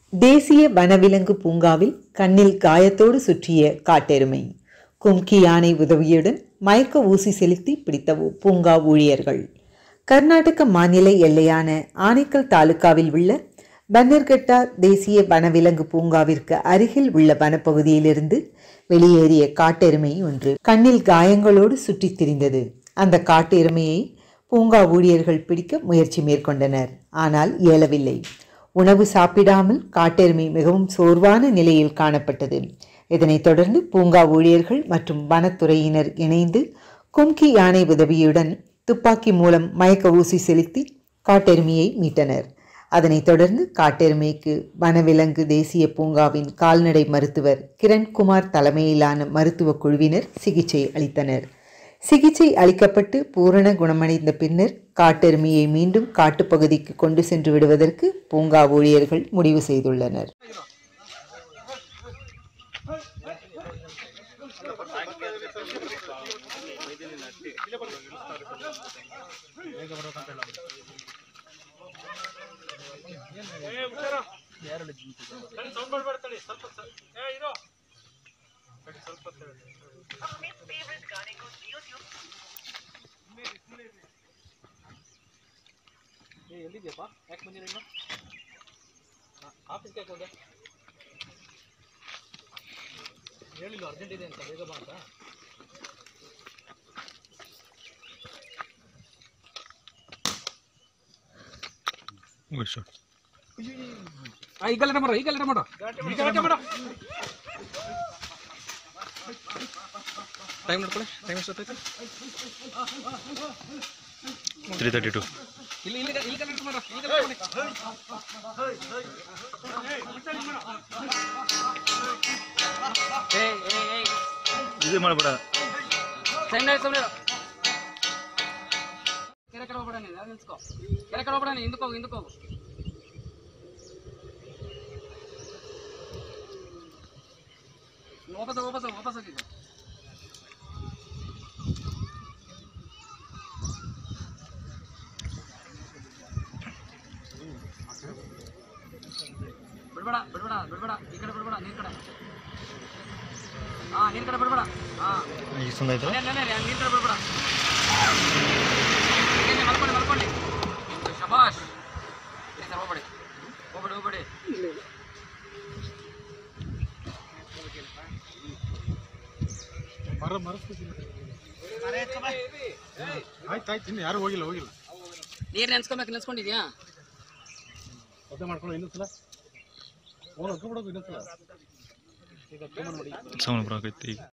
தேசிய வனவிலங்கு பூங்காவில் கண்ணில் காயத்தோடு சுற்றிய காட்டெருமை. கும்கி யானை உதவியுடன் மயக்க ஊசி செலுத்தி பிடித்த பூங்கா ஊழியர்கள். கர்நாடக மாநில எல்லையான ஆனைக்கல் தாலுகாவில் உள்ள பன்னர்கட்டா தேசிய வனவிலங்கு பூங்காவிற்கு அருகில் உள்ள வனப்பகுதியிலிருந்து வெளியேறிய காட்டெருமை ஒன்று கண்ணில் காயங்களோடு சுற்றித் திரிந்தது. அந்த காட்டெருமையை பூங்கா ஊழியர்கள் பிடிக்க முயற்சி மேற்கொண்டனர். ஆனால் இயலவில்லை. உணவு சாப்பிடாமல் காட்டெருமை மிகவும் சோர்வான நிலையில் காணப்பட்டது. இதனைத் தொடர்ந்து பூங்கா ஊழியர்கள் மற்றும் வனத்துறையினர் இணைந்து கும்கி யானை உதவியுடன் துப்பாக்கி மூலம் மயக்க ஊசி செலுத்தி காட்டெருமையை மீட்டனர். அதனைத் தொடர்ந்து காட்டெருமைக்கு வனவிலங்கு தேசிய பூங்காவின் கால்நடை மருத்துவர் கிரண்குமார் தலைமையிலான மருத்துவ குழுவினர் சிகிச்சை அளித்தனர். சிகிச்சை அளிக்கப்பட்டு பூரண குணமடைந்த பின்னர் காட்டெருமையை மீண்டும் காட்டுப்பகுதிக்கு கொண்டு சென்று விடுவதற்கு பூங்கா ஊழியர்கள் முடிவு செய்துள்ளனர். ಎಲ್ಲಿದೆಯಪ್ಪ ಯಾಕೆ ಬಂದಿಲ್ಲ ಆಫೀಸ್ಗೆ ಯಾಕೆ ಹೋದೆ ಹೇಳಿಲ್ಲ ಅರ್ಜೆಂಟ್ ಇದೆ ಅಂತ ಬೇಗ ಬಾ ಅಂತ ಈ ಗಲಾಟೆ ಮಾಡೋ ಟೈಮ್ ನೋಡ್ಕೊಳ್ಳಿ ಟೈಮ್ ಎಷ್ಟೊತ್ತಾಯ್ತು 3:32 ಇಲ್ಲಿ ಗಲಾಟೆ ಮಾಡೋ ಇದು ಮಾಡಬೇಡ ಕೆರೆ ಕಡೆ ಹೋಗ್ಬೇಡ ನೀನು ನಿಲ್ಸ್ಕೋ ಕೆರೆ ಕಡೆ ಹೋಗ್ಬೇಡ ನೀನು ಹಿಂದಕ್ಕೆ ಹೋಗು ವಾಪಸ್ ಹೋಗಿದ್ದು ಬಿಡ್ಬೇಡ ಈ ಕಡೆ ಬಿಡ್ಬೇಡ ನೀರ್ ಕಡೆ ನೀರ್ ಕಡೆ ಬಿಡ್ಬೇಡ ನೀರ್ ಕಡೆ ಬಿಡ್ಬೇಡ ಮಲ್ಕೊಳ್ಳಿ ಶಬಾಷ್ ಹೋಗ್ಬೇಡಿ ಆಯ್ತು ಇನ್ನು ಯಾರು ಹೋಗಿಲ್ಲ ನೀರ್ ನೆನ್ಸ್ಕೊಂಡಿದ್ಯಾ ಮಾಡ್ಕೊಳ್ಳೋ ಇನ್ನೊಂದ್ಸಲ ಸೌಂಡ್ ಬರಾಕೈತಿ ಈಗ